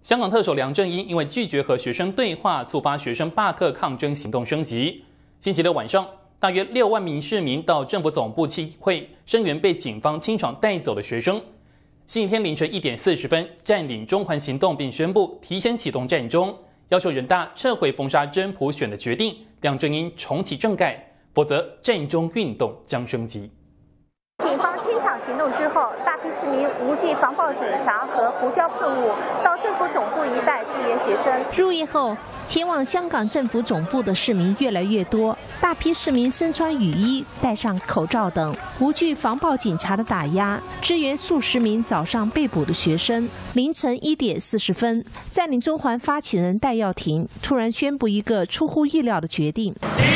香港特首梁振英因为拒绝和学生对话，触发学生罢课抗争行动升级。星期六晚上，大约6万名市民到政府总部集会，声援被警方清场带走的学生。星期天凌晨1点40分，占领中环行动，并宣布提前启动战中，要求人大撤回封杀真普选的决定，梁振英重启政改，否则战中运动将升级。 警方清场行动之后，大批市民无惧防暴警察和胡椒喷雾，到政府总部一带支援学生。 入夜后，前往香港政府总部的市民越来越多，大批市民身穿雨衣、戴上口罩等，无惧防暴警察的打压，支援数十名早上被捕的学生。凌晨1点40分，占领中环发起人戴耀廷突然宣布一个出乎意料的决定。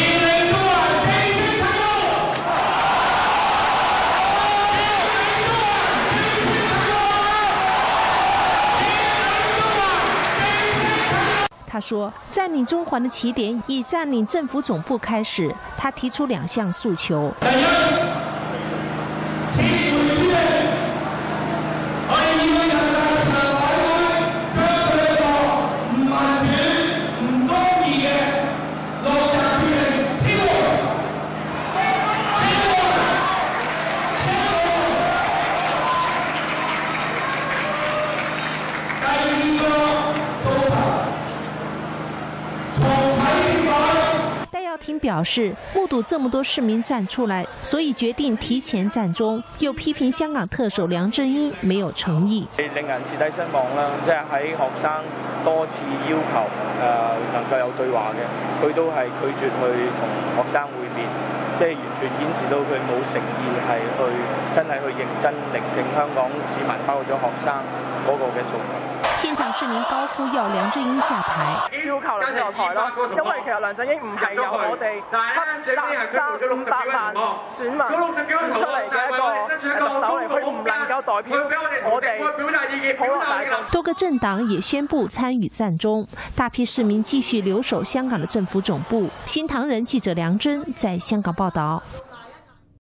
他说：“占领中环的起点以占领政府总部开始。他提出2项诉求。第一，撤回決定，我哋要人大常委會將佢個唔民主、唔公義嘅落閘決定撤回。第二個訴求。 戴耀廷表示，目睹這麼多市民站出來，所以決定提前戰中，又批評香港特首梁振英沒有誠意， 令人徹底失望啦！即係喺學生多次要求能夠有對話嘅，佢都係拒絕去同學生會面，即係完全顯示到佢冇誠意係真係去認真聆聽香港市民包括咗學生嗰個嘅訴求。 現場市民高呼要梁振英下台， 要求梁振英落台咯，因為其實梁振英唔係由我哋700萬選民選出嚟嘅一個特首嚟，佢唔能夠代表我哋普羅大眾。 多個政黨也宣布參與戰中，大批市民繼續留守香港的政府總部。新唐人記者梁真在香港報道。